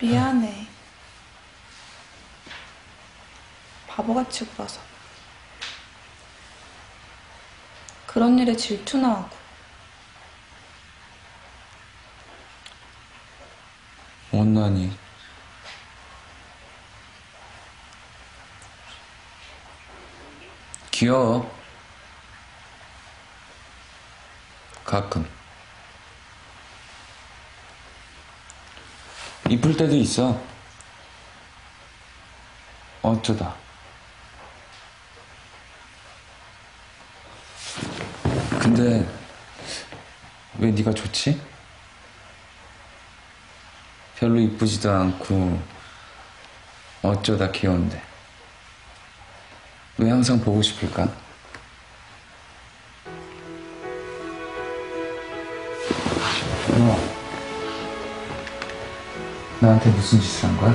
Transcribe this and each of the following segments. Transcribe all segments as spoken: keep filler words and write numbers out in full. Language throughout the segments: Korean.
미안해. 바보같이 굴어서. 그런 일에 질투나 하고. 원난이 귀여워. 가끔 이쁠 때도 있어. 어쩌다. 근데 왜 네가 좋지? 별로 이쁘지도 않고 어쩌다 귀여운데 왜 항상 보고 싶을까? 너 나한테 무슨 짓을 한 거야?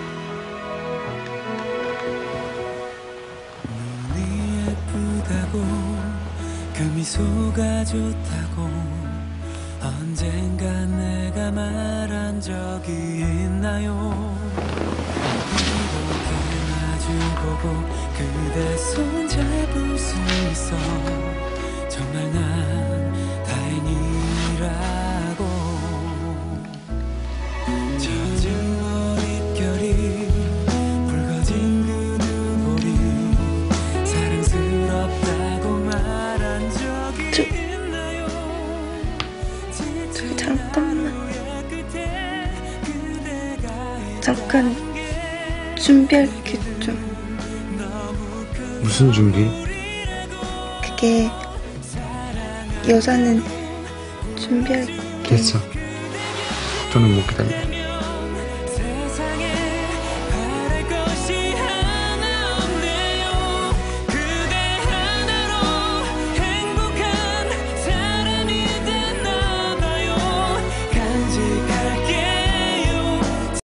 눈이 예쁘다고 그 미소가 좋다고 언젠가 내가 말한 적이 있나요? 이렇게 마주보고 그대 손 잡을 수 있어 정말 난 다행이라고. 젖은 머릿결이 붉어진 그 눈볼이 사랑스럽다고 말한 적이 저, 있나요? 저기 잠깐만. 잠깐 준비할 게 좀. 무슨 준비? 그게 여자는 준비할 게. 됐어. 저는 못 기다려.